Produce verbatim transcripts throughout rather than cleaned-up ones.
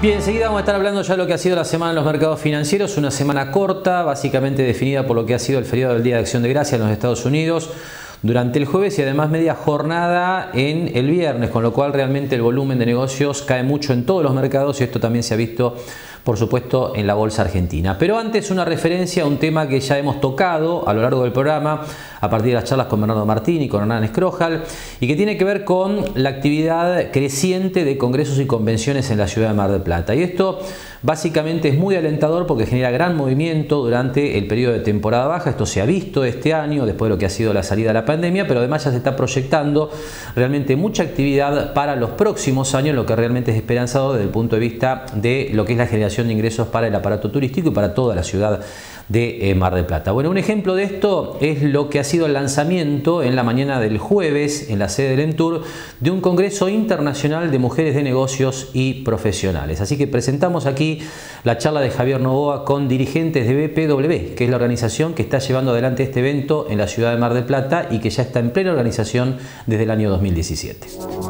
Bien, enseguida vamos a estar hablando ya de lo que ha sido la semana en los mercados financieros, una semana corta, básicamente definida por lo que ha sido el feriado del Día de Acción de Gracias en los Estados Unidos durante el jueves y además media jornada en el viernes, con lo cual realmente el volumen de negocios cae mucho en todos los mercados y esto también se ha visto, por supuesto, en la bolsa argentina. Pero antes una referencia a un tema que ya hemos tocado a lo largo del programa, a partir de las charlas con Bernardo Martín y con Hernán Escrojal, y que tiene que ver con la actividad creciente de congresos y convenciones en la ciudad de Mar del Plata. Y esto básicamente es muy alentador porque genera gran movimiento durante el periodo de temporada baja. Esto se ha visto este año, después de lo que ha sido la salida de la pandemia, pero además ya se está proyectando realmente mucha actividad para los próximos años, lo que realmente es esperanzador desde el punto de vista de lo que es la generación de ingresos para el aparato turístico y para toda la ciudad de eh, Mar del Plata. Bueno, un ejemplo de esto es lo que ha sido el lanzamiento en la mañana del jueves en la sede del Entur de un Congreso Internacional de Mujeres de Negocios y Profesionales. Así que presentamos aquí la charla de Javier Novoa con dirigentes de B P W, que es la organización que está llevando adelante este evento en la ciudad de Mar del Plata y que ya está en plena organización desde el año dos mil diecisiete.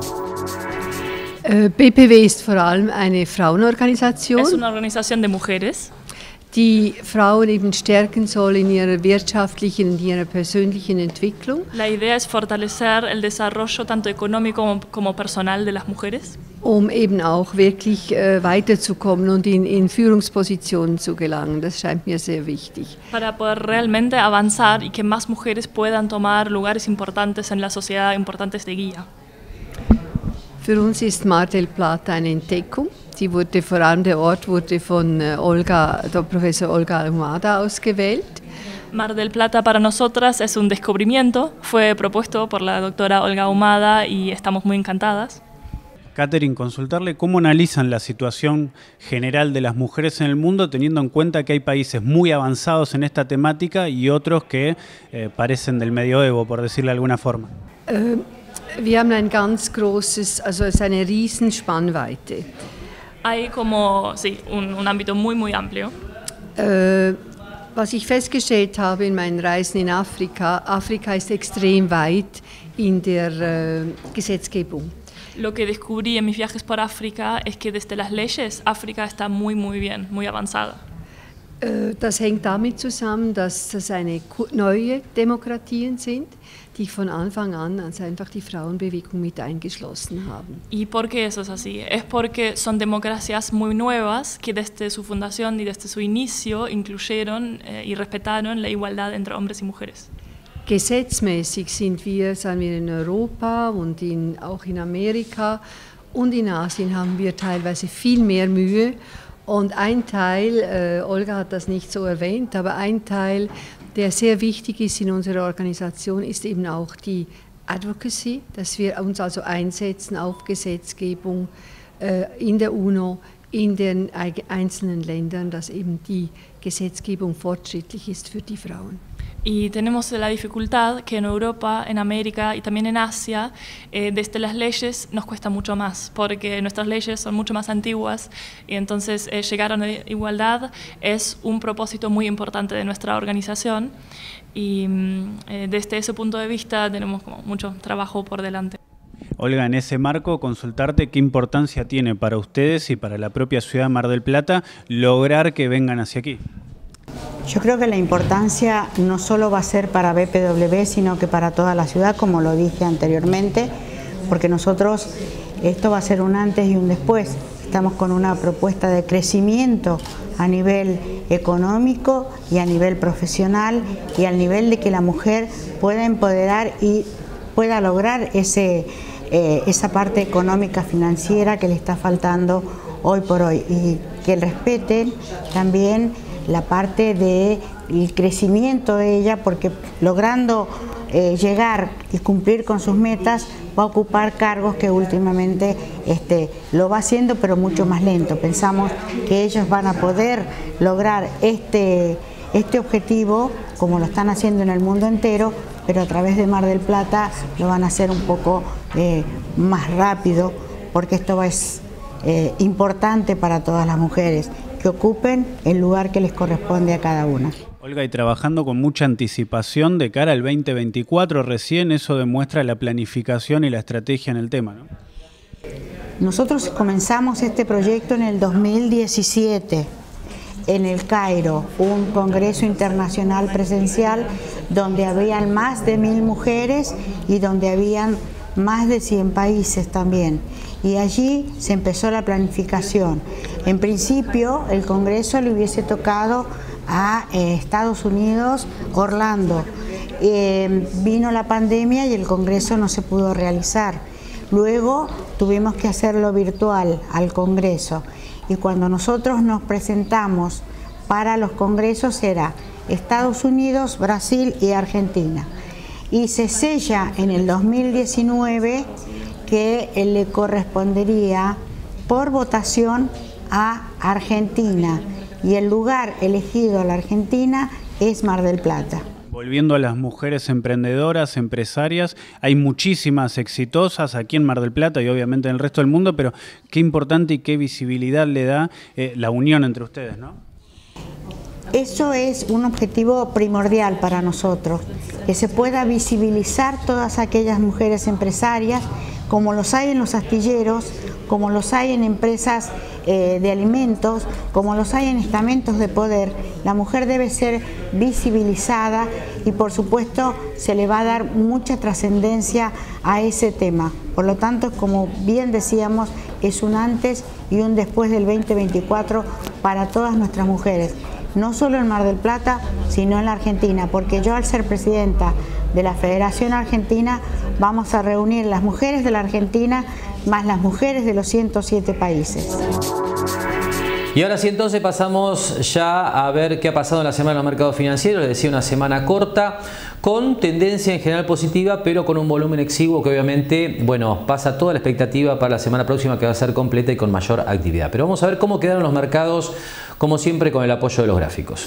B P W ist vor allem eine Frauenorganisation. Es una organización de mujeres, die Frauen eben stärken soll in ihrer wirtschaftlichen und ihrer persönlichen Entwicklung. La idea es fortalecer el desarrollo tanto económico como, como personal de las mujeres, Um eben auch wirklich äh, weiterzukommen und in, in Führungspositionen zu gelangen. Das scheint mir sehr wichtig. para poder realmente avanzar y que más mujeres puedan tomar lugares importantes en la sociedad, importantes de guía. Für uns ist Mar del Plata eine Entdeckung. Die wurde, vor allem der Ort wurde von äh, Olga, der Professor Olga Almada ausgewählt. Mar del Plata para nosotras es un descubrimiento, fue propuesto por la doctora Olga Ahumada y estamos muy encantadas. Catherine, consultarle cómo analizan la situación general de las mujeres en el mundo, teniendo en cuenta que hay países muy avanzados en esta temática y otros que eh, parecen del medioevo, por decirlo de alguna forma. Äh, wir haben ein ganz großes, also es ist eine riesen Spannweite. Hay como, sí, un, un ámbito muy, muy amplio. Äh, was ich festgestellt habe in meinen Reisen in Afrika, Afrika ist extrem weit in der äh, Gesetzgebung. Lo que descubrí en mis viajes por África es que desde las leyes África está muy, muy bien, muy avanzada. Äh, das hängt damit zusammen, dass das eine neue Demokratien sind, die von Anfang an also einfach die Frauenbewegung mit eingeschlossen haben. ¿Y por qué eso es así? Es porque son democracias muy nuevas que desde su fundación y desde su inicio incluyeron eh, y respetaron la igualdad entre hombres y mujeres. Gesetzmäßig sind wir, sagen wir in Europa und in, auch in Amerika und in Asien haben wir teilweise viel mehr Mühe. Und ein Teil, äh, Olga hat das nicht so erwähnt, aber ein Teil, der sehr wichtig ist in unserer Organisation, ist eben auch die Advocacy, dass wir uns also einsetzen auf Gesetzgebung äh, in der UNO, in den einzelnen Ländern, dass eben die Gesetzgebung fortschrittlich ist für die Frauen. Y tenemos la dificultad que en Europa, en América y también en Asia, eh, desde las leyes nos cuesta mucho más, porque nuestras leyes son mucho más antiguas y entonces eh, llegar a una igualdad es un propósito muy importante de nuestra organización y eh, desde ese punto de vista tenemos como mucho trabajo por delante. Olga, en ese marco, consultarte qué importancia tiene para ustedes y para la propia ciudad de Mar del Plata lograr que vengan hacia aquí. Yo creo que la importancia no solo va a ser para B P W, sino que para toda la ciudad, como lo dije anteriormente, porque nosotros, esto va a ser un antes y un después. Estamos con una propuesta de crecimiento a nivel económico y a nivel profesional y al nivel de que la mujer pueda empoderar y pueda lograr ese, eh, esa parte económica financiera que le está faltando hoy por hoy y que respeten también la parte del crecimiento de ella, porque logrando eh, llegar y cumplir con sus metas va a ocupar cargos que últimamente este, lo va haciendo, pero mucho más lento. Pensamos que ellos van a poder lograr este, este objetivo como lo están haciendo en el mundo entero, pero a través de Mar del Plata lo van a hacer un poco eh, más rápido, porque esto es eh, importante para todas las mujeres, que ocupen el lugar que les corresponde a cada una. Olga, y trabajando con mucha anticipación de cara al veinte veinticuatro, recién eso demuestra la planificación y la estrategia en el tema, ¿no? Nosotros comenzamos este proyecto en el dos mil diecisiete. En el Cairo, un congreso internacional presencial donde habían más de mil mujeres y donde habían más de cien países también. Y allí se empezó la planificación. En principio, el congreso le hubiese tocado a eh, Estados Unidos, Orlando. Eh, vino la pandemia y el congreso no se pudo realizar. Luego tuvimos que hacerlo virtual al congreso. Y cuando nosotros nos presentamos para los congresos era Estados Unidos, Brasil y Argentina. Y se sella en el dos mil diecinueve que le correspondería por votación a Argentina. Y el lugar elegido a la Argentina es Mar del Plata. Volviendo a las mujeres emprendedoras, empresarias, hay muchísimas exitosas aquí en Mar del Plata y obviamente en el resto del mundo, pero qué importante y qué visibilidad le da eh, la unión entre ustedes, ¿no? Eso es un objetivo primordial para nosotros, que se pueda visibilizar todas aquellas mujeres empresarias, como los hay en los astilleros, como los hay en empresas eh, de alimentos, como los hay en estamentos de poder. La mujer debe ser visibilizada y por supuesto se le va a dar mucha trascendencia a ese tema. Por lo tanto, como bien decíamos, es un antes y un después del veinte veinticuatro para todas nuestras mujeres. No solo en Mar del Plata, sino en la Argentina, porque yo al ser presidenta de la Federación Argentina vamos a reunir las mujeres de la Argentina más las mujeres de los ciento siete países. Y ahora sí, entonces pasamos ya a ver qué ha pasado en la semana en los mercados financieros. Les decía, una semana corta, con tendencia en general positiva, pero con un volumen exiguo que obviamente, bueno, pasa toda la expectativa para la semana próxima, que va a ser completa y con mayor actividad. Pero vamos a ver cómo quedaron los mercados, como siempre, con el apoyo de los gráficos.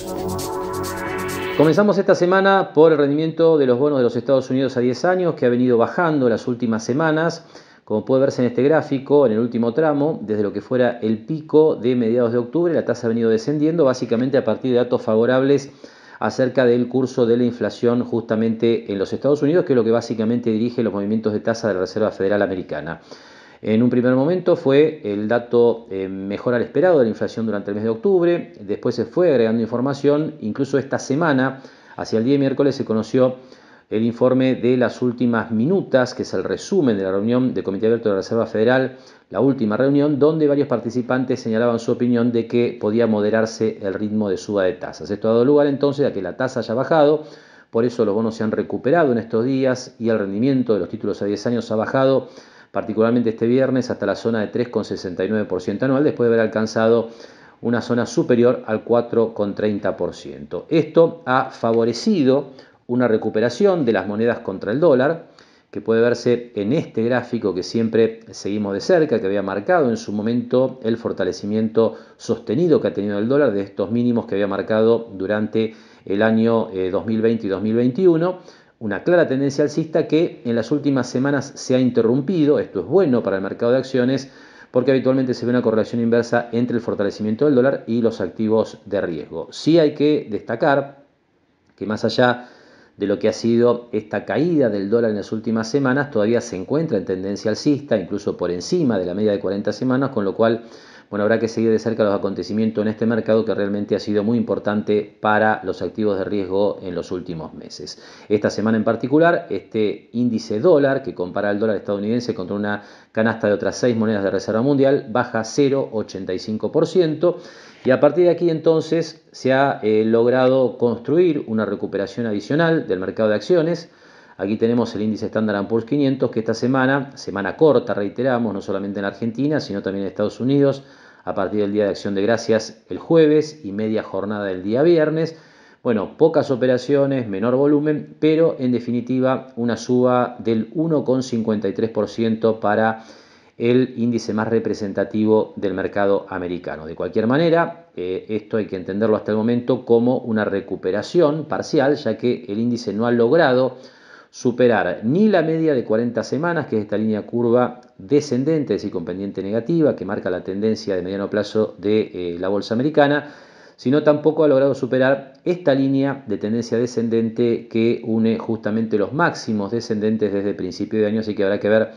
Comenzamos esta semana por el rendimiento de los bonos de los Estados Unidos a diez años, que ha venido bajando las últimas semanas. Como puede verse en este gráfico, en el último tramo, desde lo que fuera el pico de mediados de octubre, la tasa ha venido descendiendo, básicamente a partir de datos favorables acerca del curso de la inflación justamente en los Estados Unidos, que es lo que básicamente dirige los movimientos de tasa de la Reserva Federal Americana. En un primer momento fue el dato eh, mejor al esperado de la inflación durante el mes de octubre, después se fue agregando información, incluso esta semana, hacia el día de miércoles, se conoció el informe de las últimas minutas, que es el resumen de la reunión del Comité Abierto de la Reserva Federal, la última reunión, donde varios participantes señalaban su opinión de que podía moderarse el ritmo de suba de tasas. Esto ha dado lugar entonces a que la tasa haya bajado, por eso los bonos se han recuperado en estos días y el rendimiento de los títulos a diez años ha bajado, particularmente este viernes, hasta la zona de tres coma sesenta y nueve por ciento anual, después de haber alcanzado una zona superior al cuatro coma treinta por ciento. Esto ha favorecido una recuperación de las monedas contra el dólar, que puede verse en este gráfico que siempre seguimos de cerca, que había marcado en su momento el fortalecimiento sostenido que ha tenido el dólar de estos mínimos que había marcado durante el año eh, dos mil veinte y dos mil veintiuno. Una clara tendencia alcista que en las últimas semanas se ha interrumpido. Esto es bueno para el mercado de acciones, porque habitualmente se ve una correlación inversa entre el fortalecimiento del dólar y los activos de riesgo. Sí hay que destacar que más allá de lo que ha sido esta caída del dólar en las últimas semanas, todavía se encuentra en tendencia alcista, incluso por encima de la media de cuarenta semanas, con lo cual, bueno, habrá que seguir de cerca los acontecimientos en este mercado, que realmente ha sido muy importante para los activos de riesgo en los últimos meses. Esta semana en particular, este índice dólar, que compara el dólar estadounidense contra una canasta de otras seis monedas de reserva mundial, baja cero coma ochenta y cinco por ciento, y a partir de aquí entonces se ha eh, logrado construir una recuperación adicional del mercado de acciones. Aquí tenemos el índice Standard and Poor's quinientos, que esta semana, semana corta, reiteramos, no solamente en Argentina, sino también en Estados Unidos, a partir del Día de Acción de Gracias el jueves y media jornada del día viernes. Bueno, pocas operaciones, menor volumen, pero en definitiva una suba del uno coma cincuenta y tres por ciento para el índice más representativo del mercado americano. De cualquier manera, eh, esto hay que entenderlo hasta el momento como una recuperación parcial, ya que el índice no ha logrado superar ni la media de cuarenta semanas, que es esta línea curva descendente, es decir, con pendiente negativa, que marca la tendencia de mediano plazo de eh, la bolsa americana, sino tampoco ha logrado superar esta línea de tendencia descendente que une justamente los máximos descendentes desde el principio de año, así que habrá que ver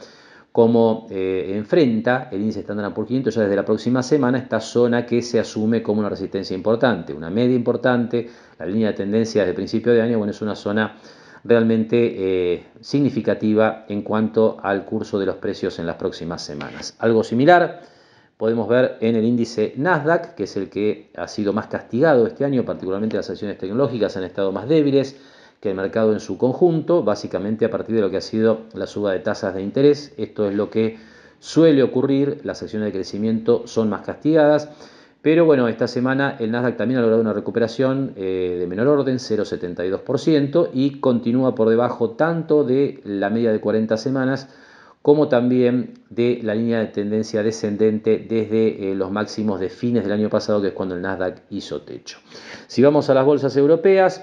cómo eh, enfrenta el índice Standard and Poor's quinientos ya desde la próxima semana esta zona que se asume como una resistencia importante, una media importante, la línea de tendencia desde el principio de año, bueno, es una zona realmente eh, significativa en cuanto al curso de los precios en las próximas semanas. Algo similar podemos ver en el índice Nasdaq, que es el que ha sido más castigado este año, particularmente las acciones tecnológicas han estado más débiles que el mercado en su conjunto, básicamente a partir de lo que ha sido la suba de tasas de interés. Esto es lo que suele ocurrir, las acciones de crecimiento son más castigadas, pero bueno, esta semana el Nasdaq también ha logrado una recuperación eh, de menor orden, cero coma setenta y dos por ciento, y continúa por debajo tanto de la media de cuarenta semanas como también de la línea de tendencia descendente desde eh, los máximos de fines del año pasado, que es cuando el Nasdaq hizo techo. Si vamos a las bolsas europeas,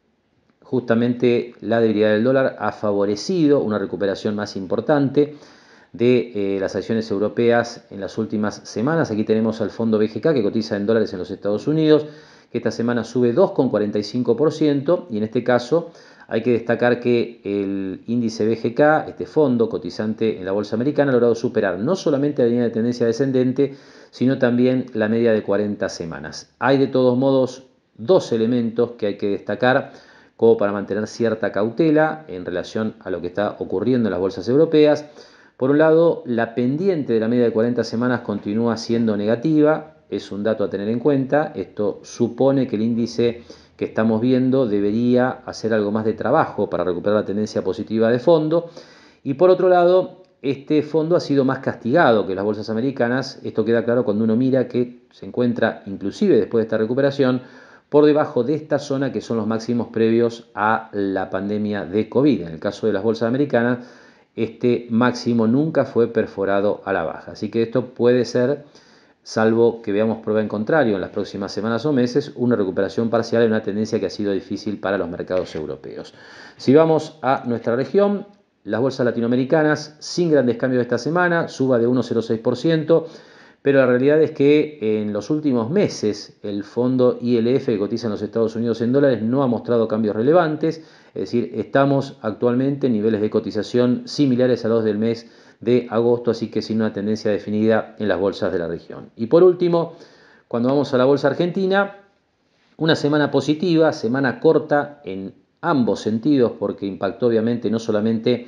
justamente la debilidad del dólar ha favorecido una recuperación más importante de eh, las acciones europeas en las últimas semanas. Aquí tenemos al fondo B G K que cotiza en dólares en los Estados Unidos, que esta semana sube dos coma cuarenta y cinco por ciento, y en este caso hay que destacar que el índice B G K, este fondo cotizante en la bolsa americana, ha logrado superar no solamente la línea de tendencia descendente, sino también la media de cuarenta semanas. Hay de todos modos dos elementos que hay que destacar como para mantener cierta cautela en relación a lo que está ocurriendo en las bolsas europeas. Por un lado, la pendiente de la media de cuarenta semanas continúa siendo negativa, es un dato a tener en cuenta. Esto supone que el índice que estamos viendo debería hacer algo más de trabajo para recuperar la tendencia positiva de fondo. Y por otro lado, este fondo ha sido más castigado que las bolsas americanas. Esto queda claro cuando uno mira que se encuentra, inclusive después de esta recuperación, por debajo de esta zona que son los máximos previos a la pandemia de COVID. En el caso de las bolsas americanas, este máximo nunca fue perforado a la baja. Así que esto puede ser, salvo que veamos prueba en contrario en las próximas semanas o meses, una recuperación parcial en una tendencia que ha sido difícil para los mercados europeos. Si vamos a nuestra región, las bolsas latinoamericanas sin grandes cambios esta semana, suba de uno coma cero seis por ciento, pero la realidad es que en los últimos meses el fondo I L F que cotiza en los Estados Unidos en dólares no ha mostrado cambios relevantes, es decir, estamos actualmente en niveles de cotización similares a los del mes de agosto, así que sin una tendencia definida en las bolsas de la región. Y por último, cuando vamos a la bolsa argentina, una semana positiva, semana corta en ambos sentidos, porque impactó obviamente no solamente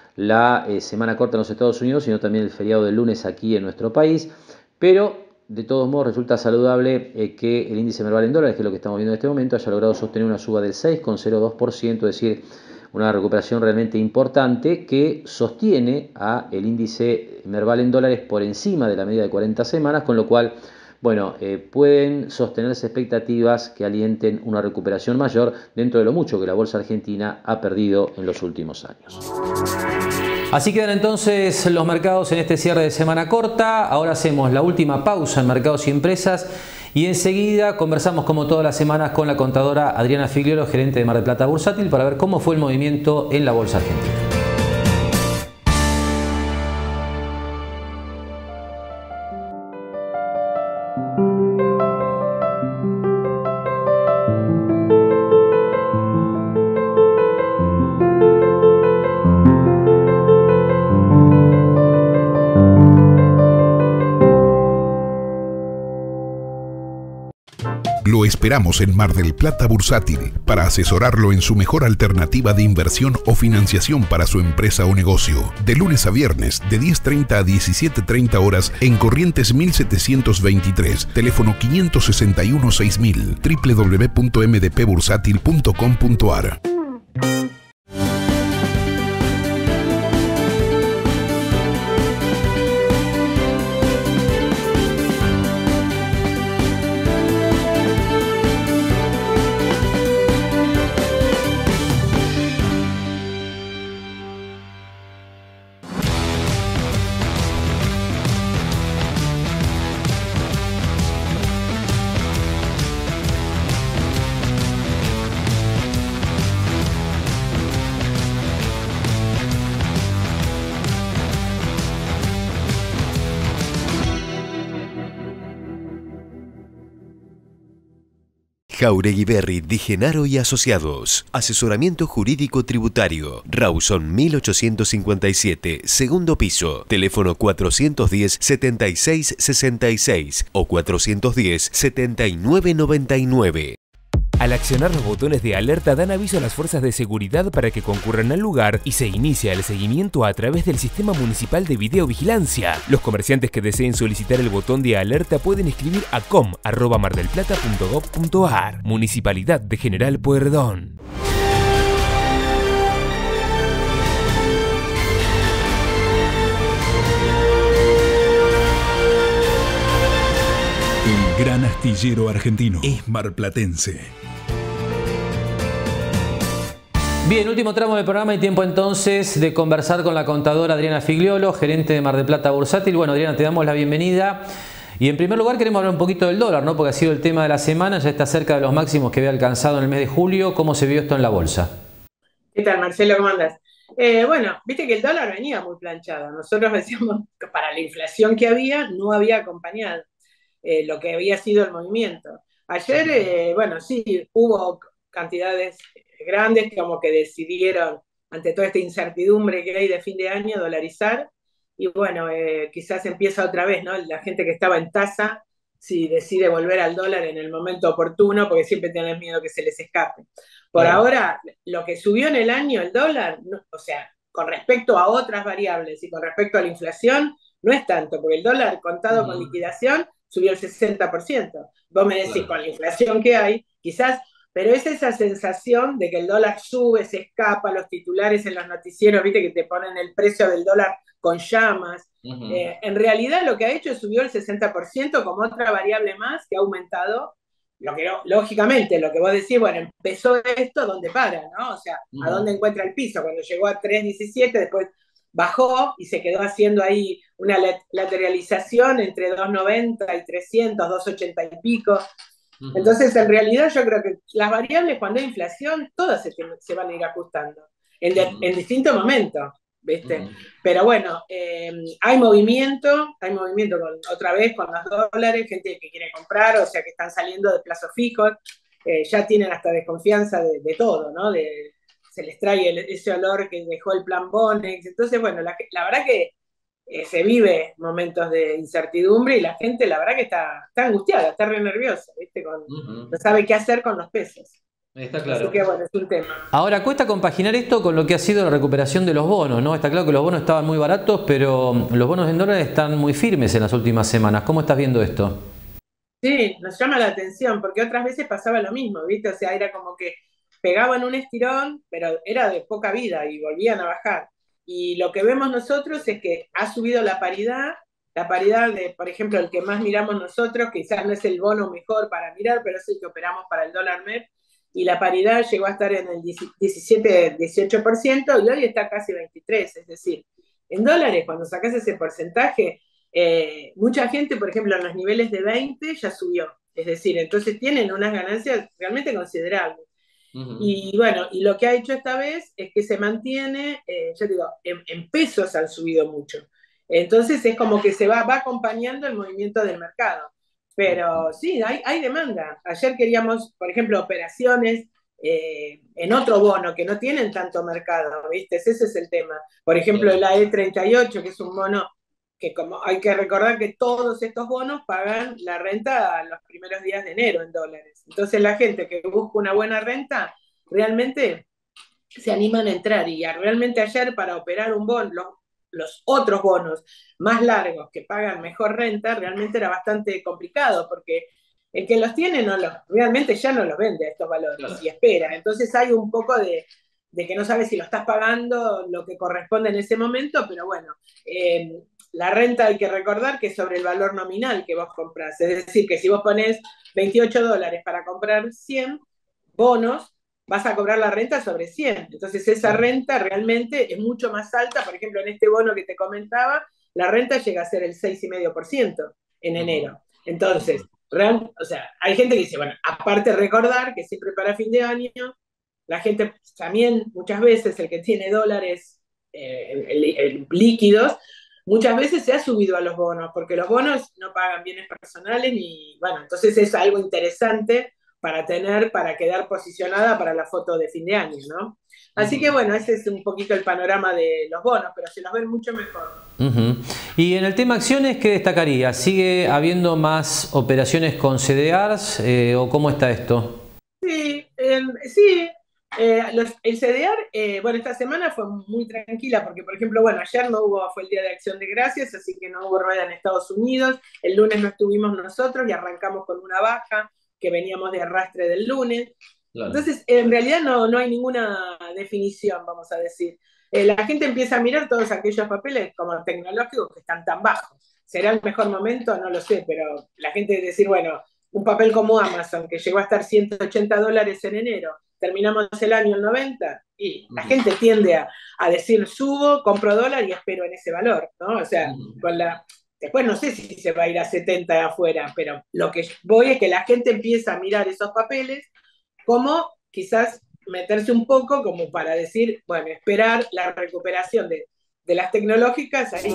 la eh, semana corta en los Estados Unidos, sino también el feriado del lunes aquí en nuestro país. Pero de todos modos resulta saludable eh, que el índice Merval en dólares, que es lo que estamos viendo en este momento, haya logrado sostener una suba del seis coma cero dos por ciento, es decir, una recuperación realmente importante que sostiene a el índice Merval en dólares por encima de la media de cuarenta semanas, con lo cual, bueno, eh, pueden sostenerse expectativas que alienten una recuperación mayor dentro de lo mucho que la bolsa argentina ha perdido en los últimos años. Así quedan entonces los mercados en este cierre de semana corta. Ahora hacemos la última pausa en Mercados y Empresas y enseguida conversamos como todas las semanas con la contadora Adriana Figliolo, gerente de Mar del Plata Bursátil, para ver cómo fue el movimiento en la bolsa argentina. Lo esperamos en Mar del Plata Bursátil para asesorarlo en su mejor alternativa de inversión o financiación para su empresa o negocio. De lunes a viernes, de diez treinta a diecisiete treinta horas en Corrientes mil setecientos veintitrés, teléfono quinientos sesenta y uno seis mil, doble u doble u doble u punto m d p bursátil punto com punto a r. Jauregui Berry, Di Genaro y Asociados. Asesoramiento jurídico tributario. Rawson mil ochocientos cincuenta y siete, segundo piso. Teléfono cuatrocientos diez, setenta y seis sesenta y seis o cuatrocientos diez, setenta y nueve noventa y nueve. Al accionar los botones de alerta dan aviso a las fuerzas de seguridad para que concurran al lugar y se inicia el seguimiento a través del Sistema Municipal de Videovigilancia. Los comerciantes que deseen solicitar el botón de alerta pueden escribir a com arroba mardelplata punto gov punto ar. Municipalidad de General Pueyrredón. El gran astillero argentino es marplatense. Bien, último tramo del programa y tiempo entonces de conversar con la contadora Adriana Figliolo, gerente de Mar del Plata Bursátil. Bueno, Adriana, te damos la bienvenida. Y en primer lugar queremos hablar un poquito del dólar, ¿no? Porque ha sido el tema de la semana, ya está cerca de los máximos que había alcanzado en el mes de julio. ¿Cómo se vio esto en la bolsa? ¿Qué tal, Marcelo? ¿Cómo andas? Eh, bueno, viste que el dólar venía muy planchado. Nosotros decíamos que para la inflación que había, no había acompañado eh, lo que había sido el movimiento. Ayer, eh, bueno, sí, hubo cantidades grandes como que decidieron, ante toda esta incertidumbre que hay de fin de año, dolarizar. Y bueno, eh, quizás empieza otra vez, ¿no? La gente que estaba en tasa, si decide volver al dólar en el momento oportuno, porque siempre tienen miedo que se les escape. Por Claro. ahora, lo que subió en el año el dólar, no, o sea, con respecto a otras variables y con respecto a la inflación, no es tanto, porque el dólar contado con liquidación subió el sesenta por ciento. Vos me decís, Claro. con la inflación que hay, quizás, pero es esa sensación de que el dólar sube, se escapa, los titulares en los noticieros, viste que te ponen el precio del dólar con llamas. Uh-huh. Eh, en realidad lo que ha hecho es subió el sesenta por ciento como otra variable más que ha aumentado. Lo que, lógicamente, lo que vos decís, bueno, empezó esto, ¿dónde para? ¿No? O sea, Uh-huh. ¿a dónde encuentra el piso? Cuando llegó a tres diecisiete, después bajó y se quedó haciendo ahí una lateralización entre dos noventa y trescientos, dos ochenta y pico. Uh-huh. Entonces, en realidad, yo creo que las variables, cuando hay inflación, todas se, se van a ir ajustando en, de, uh-huh. en distintos momentos, ¿viste? Uh-huh. Pero bueno, eh, hay movimiento, hay movimiento con, otra vez con los dólares, gente que quiere comprar, o sea, que están saliendo de plazos fijos, eh, ya tienen hasta desconfianza de, de todo, ¿no? De, se les trae el, ese olor que dejó el plan Bonex. Entonces, bueno, la, la verdad que eh, se vive momentos de incertidumbre y la gente, la verdad que está, está angustiada, está re nerviosa, ¿viste? Con, uh-huh. No sabe qué hacer con los pesos. Está claro. Así que, bueno, es un tema. Ahora, cuesta compaginar esto con lo que ha sido la recuperación de los bonos, ¿no? Está claro que los bonos estaban muy baratos, pero los bonos en dólares están muy firmes en las últimas semanas. ¿Cómo estás viendo esto? Sí, nos llama la atención, porque otras veces pasaba lo mismo, ¿viste? O sea, era como que pegaban un estirón, pero era de poca vida y volvían a bajar. Y lo que vemos nosotros es que ha subido la paridad, la paridad de, por ejemplo, el que más miramos nosotros, quizás no es el bono mejor para mirar, pero es el que operamos para el dólar M E P, y la paridad llegó a estar en el diecisiete, dieciocho por ciento y hoy está casi veintitrés por ciento, es decir, en dólares, cuando sacas ese porcentaje, eh, mucha gente, por ejemplo, en los niveles de veinte ya subió, es decir, entonces tienen unas ganancias realmente considerables. Uh-huh. Y bueno, y lo que ha hecho esta vez es que se mantiene, eh, yo digo, en, en pesos han subido mucho. Entonces es como que se va, va acompañando el movimiento del mercado. Pero sí, hay, hay demanda. Ayer queríamos, por ejemplo, operaciones eh, en otro bono que no tienen tanto mercado, ¿viste? Ese es el tema. Por ejemplo, el A E treinta y ocho, que es un bono que como hay que recordar que todos estos bonos pagan la renta a los primeros días de enero en dólares. Entonces la gente que busca una buena renta realmente se animan a entrar. Y realmente ayer para operar un bono, los, los otros bonos más largos que pagan mejor renta, realmente era bastante complicado porque el que los tiene no los, realmente ya no los vende a estos valores, claro, y espera. Entonces hay un poco de, de que no sabes si lo estás pagando lo que corresponde en ese momento, pero bueno, eh, la renta hay que recordar que es sobre el valor nominal que vos comprás. Es decir, que si vos ponés veintiocho dólares para comprar cien bonos, vas a cobrar la renta sobre cien. Entonces esa renta realmente es mucho más alta. Por ejemplo, en este bono que te comentaba, la renta llega a ser el seis coma cinco por ciento en enero. Entonces, real, o sea, hay gente que dice, bueno, aparte recordar que siempre para fin de año, la gente también muchas veces, el que tiene dólares eh, el, el, líquidos, muchas veces se ha subido a los bonos, porque los bonos no pagan bienes personales, ni, bueno, entonces es algo interesante para tener, para quedar posicionada para la foto de fin de año, ¿no? Así que bueno, ese es un poquito el panorama de los bonos, pero se los ven mucho mejor. Uh-huh. Y en el tema acciones, ¿qué destacaría? ¿Sigue habiendo más operaciones con C D Rs eh, o cómo está esto? Sí, eh, sí. Eh, los, el C D R, eh, bueno, esta semana fue muy tranquila porque, por ejemplo, bueno, ayer no hubo, fue el Día de Acción de Gracias, así que no hubo rueda en Estados Unidos, el lunes no estuvimos nosotros y arrancamos con una baja que veníamos de arrastre del lunes. Claro. Entonces, en realidad no, no hay ninguna definición, vamos a decir. Eh, la gente empieza a mirar todos aquellos papeles como tecnológicos que están tan bajos. ¿Será el mejor momento? No lo sé, pero la gente decir, bueno, un papel como Amazon, que llegó a estar ciento ochenta dólares en enero, terminamos el año en noventa, y la gente tiende a, a decir, subo, compro dólar y espero en ese valor, ¿no? O sea, con la... Después no sé si se va a ir a setenta de afuera, pero lo que voy es que la gente empieza a mirar esos papeles como quizás meterse un poco como para decir, bueno, esperar la recuperación de, de las tecnológicas ahí.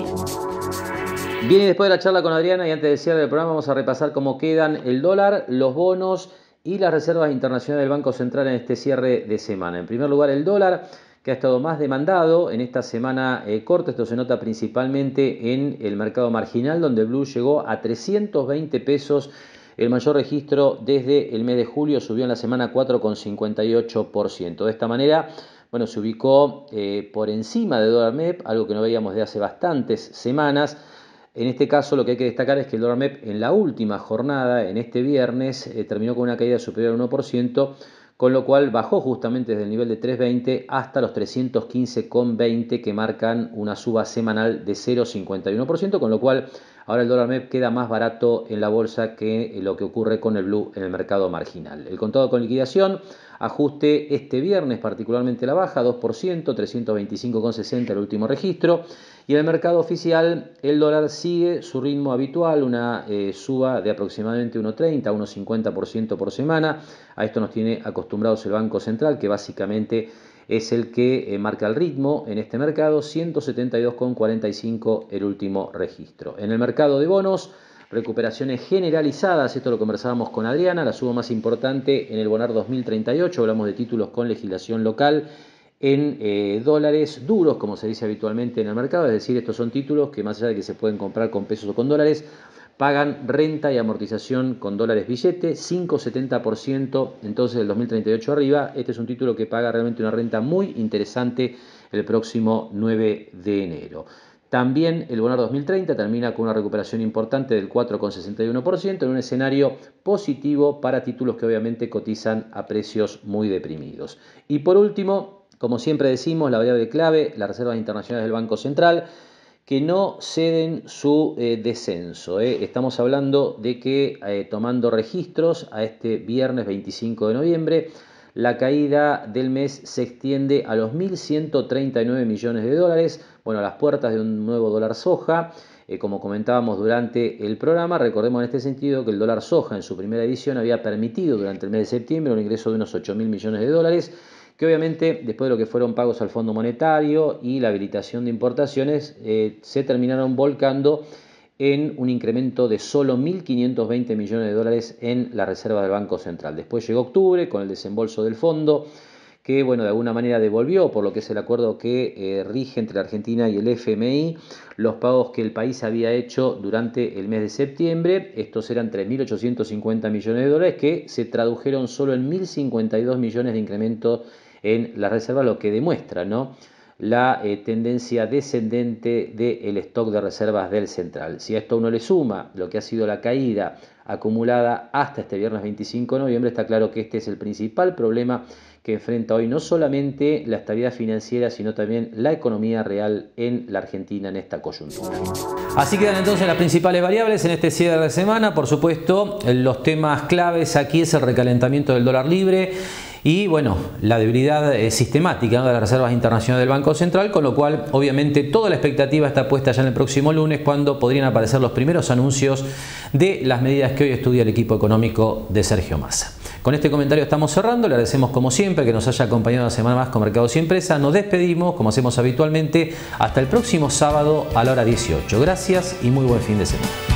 Bien, y después de la charla con Adriana y antes de cierre del programa vamos a repasar cómo quedan el dólar, los bonos y las reservas internacionales del Banco Central en este cierre de semana. En primer lugar, el dólar, que ha estado más demandado en esta semana eh, corta. Esto se nota principalmente en el mercado marginal, donde el blue llegó a trescientos veinte pesos. El mayor registro desde el mes de julio, subió en la semana cuatro coma cincuenta y ocho por ciento. De esta manera, bueno, se ubicó eh, por encima de dólar M E P, algo que no veíamos de hace bastantes semanas. En este caso, lo que hay que destacar es que el dólar M E P en la última jornada, en este viernes, eh, terminó con una caída superior al uno por ciento, con lo cual bajó justamente desde el nivel de tres veinte hasta los trescientos quince coma veinte, que marcan una suba semanal de cero coma cincuenta y uno por ciento, con lo cual ahora el dólar M E P queda más barato en la bolsa que lo que ocurre con el blue en el mercado marginal. El contado con liquidación, ajuste este viernes particularmente la baja, dos por ciento, trescientos veinticinco coma sesenta el último registro. Y en el mercado oficial el dólar sigue su ritmo habitual, una eh, suba de aproximadamente uno coma treinta a uno coma cincuenta por ciento por semana. A esto nos tiene acostumbrados el Banco Central, que básicamente es el que eh, marca el ritmo en este mercado, ciento setenta y dos coma cuarenta y cinco el último registro. En el mercado de bonos, recuperaciones generalizadas, esto lo conversábamos con Adriana, la suba más importante en el Bonar dos mil treinta y ocho, hablamos de títulos con legislación local en eh, dólares duros, como se dice habitualmente en el mercado, es decir, estos son títulos que más allá de que se pueden comprar con pesos o con dólares, pagan renta y amortización con dólares billete, cinco coma setenta por ciento entonces del dos mil treinta y ocho arriba. Este es un título que paga realmente una renta muy interesante el próximo nueve de enero. También el Bonar dos mil treinta termina con una recuperación importante del cuatro coma sesenta y uno por ciento en un escenario positivo para títulos que obviamente cotizan a precios muy deprimidos. Y por último, como siempre decimos, la variable clave, las reservas internacionales del Banco Central, que no ceden su eh, descenso. ¿eh? Estamos hablando de que, eh, tomando registros a este viernes veinticinco de noviembre, la caída del mes se extiende a los mil ciento treinta y nueve millones de dólares, bueno, a las puertas de un nuevo dólar soja. Eh, como comentábamos durante el programa, recordemos en este sentido que el dólar soja en su primera edición había permitido durante el mes de septiembre un ingreso de unos ocho mil millones de dólares, que obviamente después de lo que fueron pagos al Fondo Monetario y la habilitación de importaciones, eh, se terminaron volcando en un incremento de solo mil quinientos veinte millones de dólares en la reserva del Banco Central. Después llegó octubre con el desembolso del fondo, que bueno, de alguna manera devolvió, por lo que es el acuerdo que eh, rige entre la Argentina y el F M I, los pagos que el país había hecho durante el mes de septiembre. Estos eran tres mil ochocientos cincuenta millones de dólares que se tradujeron solo en mil cincuenta y dos millones de incremento en la reserva, lo que demuestra, ¿no?, la eh, tendencia descendente del stock de reservas del Central. Si a esto uno le suma lo que ha sido la caída acumulada hasta este viernes veinticinco de noviembre, está claro que este es el principal problema que enfrenta hoy no solamente la estabilidad financiera, sino también la economía real en la Argentina en esta coyuntura. Así quedan entonces las principales variables en este cierre de semana. Por supuesto, los temas claves aquí es el recalentamiento del dólar libre y bueno, la debilidad eh, sistemática, ¿no?, de las reservas internacionales del Banco Central, con lo cual obviamente toda la expectativa está puesta ya en el próximo lunes, cuando podrían aparecer los primeros anuncios de las medidas que hoy estudia el equipo económico de Sergio Massa. Con este comentario estamos cerrando. Le agradecemos como siempre que nos haya acompañado una semana más con Mercados y Empresa. Nos despedimos como hacemos habitualmente hasta el próximo sábado a la hora dieciocho. Gracias y muy buen fin de semana.